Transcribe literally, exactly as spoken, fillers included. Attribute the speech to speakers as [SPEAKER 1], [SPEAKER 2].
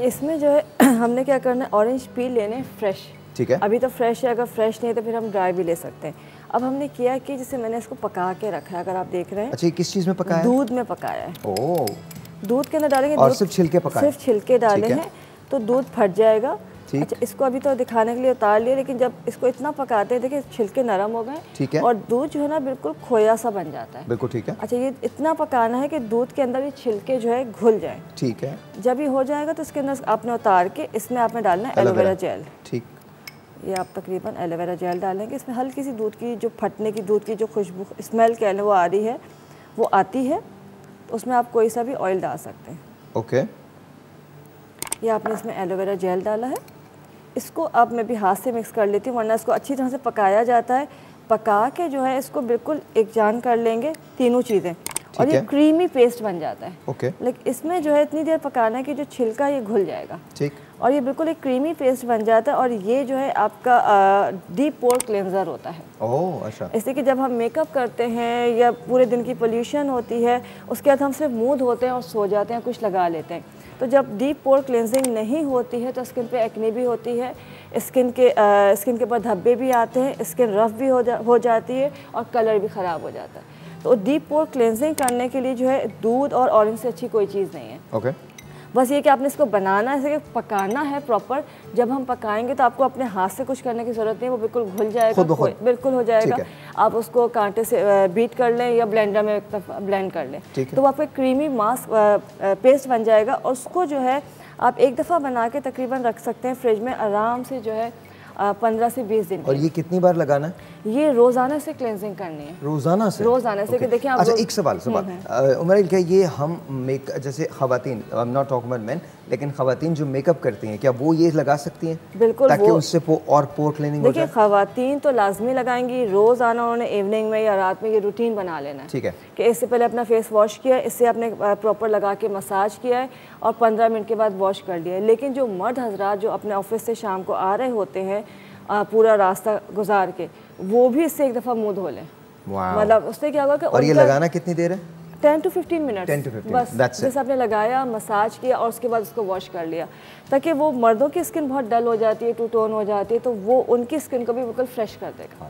[SPEAKER 1] इसमें जो है हमने क्या करना है, ऑरेंज पील लेने फ्रेश।
[SPEAKER 2] ठीक है।
[SPEAKER 1] अभी तो फ्रेश है, अगर फ्रेश नहीं है तो फिर हम ड्राई भी ले सकते हैं। अब हमने किया कि जैसे मैंने इसको पका के रखा है, अगर आप देख रहे हैं।
[SPEAKER 2] अच्छा, ये किस चीज़ में पकाया है?
[SPEAKER 1] दूध में पकाया है।
[SPEAKER 2] ओह।
[SPEAKER 1] दूध के अंदर डालेंगे
[SPEAKER 2] और सिर्फ छिलके पकाए?
[SPEAKER 1] सिर्फ छिलके डाले हैं तो दूध फट जाएगा। अच्छा, इसको अभी तो दिखाने के लिए उतार लिया, लेकिन जब इसको इतना पकाते हैं, देखिए छिलके नरम हो गए।
[SPEAKER 2] ठीक है।
[SPEAKER 1] और दूध जो है ना बिल्कुल खोया सा बन जाता है।
[SPEAKER 2] बिल्कुल ठीक है।
[SPEAKER 1] अच्छा, ये इतना पकाना है कि दूध के अंदर ये छिलके जो है घुल जाए।
[SPEAKER 2] ठीक है।
[SPEAKER 1] जब ये हो जाएगा तो इसके अंदर आपने उतार के इसमें आपने डालना है एलोवेरा जेल।
[SPEAKER 2] ठीक।
[SPEAKER 1] ये आप तकरीबन एलोवेरा जेल डालेंगे। इसमें हल्की सी दूध की जो फटने की दूध की जो खुशबू स्मेल कह लें वो आ रही है, वो आती है, तो उसमें आप कोई सा भी ऑयल डाल सकते हैं।
[SPEAKER 2] ओके।
[SPEAKER 1] ये आपने इसमें एलोवेरा जेल डाला है। इसको अब मैं भी हाथ से मिक्स कर लेती हूँ, वरना इसको अच्छी तरह से पकाया जाता है। पका के जो है इसको बिल्कुल एक जान कर लेंगे तीनों चीज़ें, और ये क्रीमी पेस्ट बन जाता है।
[SPEAKER 2] ओके।
[SPEAKER 1] लेकिन इसमें जो है इतनी देर पकाना है कि जो छिलका ये घुल जाएगा।
[SPEAKER 2] ठीक।
[SPEAKER 1] और ये बिल्कुल एक क्रीमी पेस्ट बन जाता है, और ये जो है आपका डीप पोर क्लेंजर होता है।
[SPEAKER 2] ओह अच्छा।
[SPEAKER 1] इसलिए कि जब हम मेकअप करते हैं या पूरे दिन की पोल्यूशन होती है, उसके बाद हम सिर्फ मुंह धोते हैं और सो जाते हैं, कुछ लगा लेते हैं। तो जब डीप पोर क्लेंजिंग नहीं होती है तो स्किन पे एक्ने भी होती है, स्किन के आ, स्किन के ऊपर धब्बे भी आते हैं, स्किन रफ भी हो, जा, हो जाती है, और कलर भी ख़राब हो जाता है। तो डीप पोर क्लेंजिंग करने के लिए जो है दूध और ऑरेंज से अच्छी कोई चीज़ नहीं है। Okay okay. बस ये कि आपने इसको बनाना है, पकाना है प्रॉपर। जब हम पकाएंगे तो आपको अपने हाथ से कुछ करने की ज़रूरत नहीं है, वो बिल्कुल घुल जाएगा, बिल्कुल हो जाएगा। आप उसको कांटे से बीट कर लें या ब्लेंडर में ब्लेंड कर लें, तो वो आपका क्रीमी मास्क पेस्ट बन जाएगा। और उसको जो है आप एक दफ़ा बना के तकरीबन रख सकते हैं फ्रिज में आराम से, जो है पंद्रह से बीस दिन।
[SPEAKER 2] और ये कितनी बार लगाना है? ये
[SPEAKER 1] रोजाना से क्लेंजिंग करनी है।
[SPEAKER 2] रोजाना से?
[SPEAKER 1] रोजाना से। okay. देखिए आप
[SPEAKER 2] अच्छा, एक सवाल सवाल उमर, क्या ये हम मेक जैसे खवातीन, I am not talking about men, लेकिन खवातीन जो मेकअप करती हैं, क्या वो ये लगा सकती हैं?
[SPEAKER 1] बिल्कुल,
[SPEAKER 2] ताकि उससे पो, और पोर क्लीनिंग हो जाए?
[SPEAKER 1] देखिए खवातीन तो लाजमी लगाएंगी, रोजाना उन्होंने इवनिंग में या रात में ये रूटीन बना लेना है।
[SPEAKER 2] ठीक है।
[SPEAKER 1] कि इससे पहले अपना फेस वॉश किया, इससे आपने प्रॉपर लगा के मसाज किया है, और पंद्रह मिनट के बाद वॉश कर लिया है। लेकिन जो मर्द हजरात जो अपने ऑफिस से शाम को आ रहे होते हैं पूरा रास्ता गुजार के, वो भी इससे एक दफ़ा मुंह धो लें। मतलब उससे क्या होगा कि
[SPEAKER 2] और ये लगाना कितनी देर है?
[SPEAKER 1] Ten to fifteen minute
[SPEAKER 2] ten to fifteen
[SPEAKER 1] बस। जैसे आपने लगाया, मसाज किया, और उसके बाद उसको वॉश कर लिया, ताकि वो मर्दों की स्किन बहुत डल हो जाती है, टू टोन हो जाती है, तो वो उनकी स्किन को भी बिल्कुल फ्रेश कर देगा।